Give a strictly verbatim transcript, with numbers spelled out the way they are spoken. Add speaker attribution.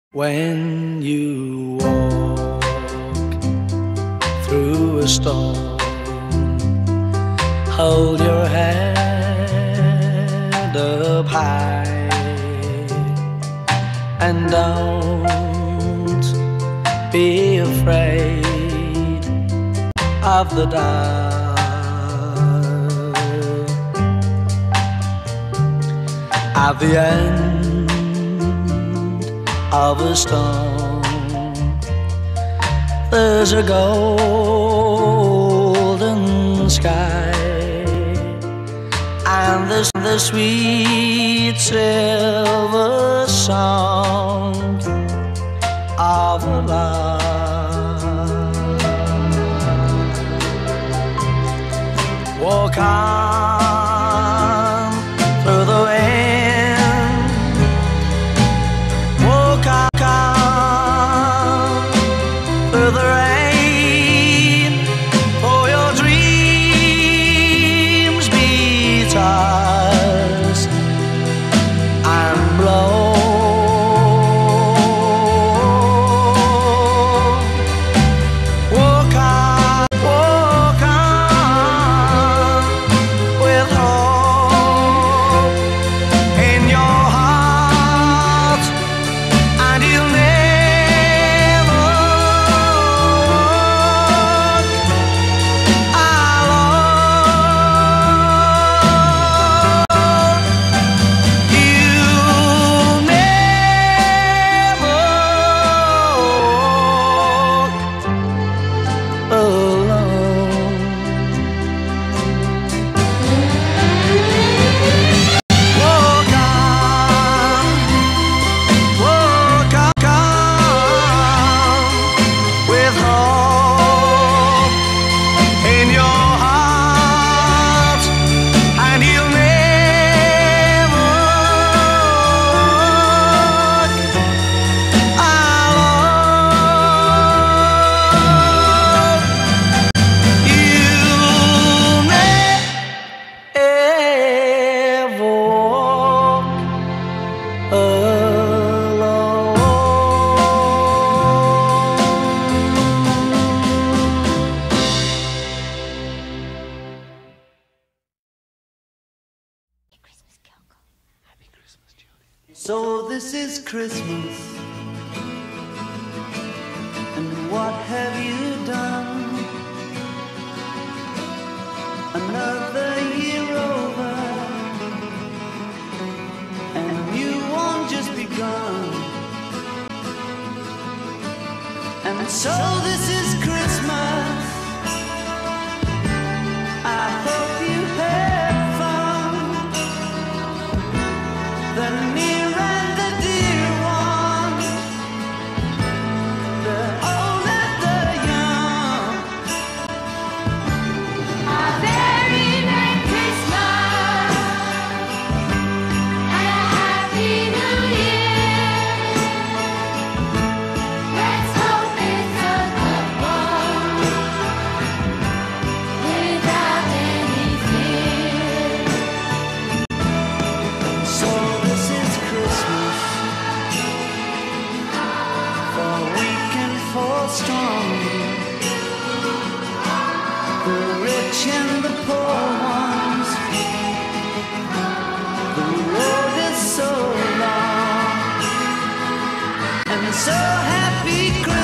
Speaker 1: When you walk through a storm, hold your head up high and don't be afraid of the dark. At the end of a storm, there's a golden sky and the, the sweet silver song of love. Walk on through the wind, walk on through the rain, for your dreams be tossed and blown. Walk on, walk on with hope in your heart, and you'll never walk alone. You'll never walk alone. Walk on, walk on with hope in your heart, and you'll never walk alone. You'll never walk alone.
Speaker 2: So this is Christmas, and what have you done? Another year over, and a new one just begun. And so this is Christmas. I hope you had fun. The near and the dear ones, the old and the young.
Speaker 3: A very Merry Christmas and a Happy New Year. Let's hope it's a good one without any fear.
Speaker 2: So this is Christmas, for weak and for strong, the rich and the poor ones. The road is so long, and so happy Christmas.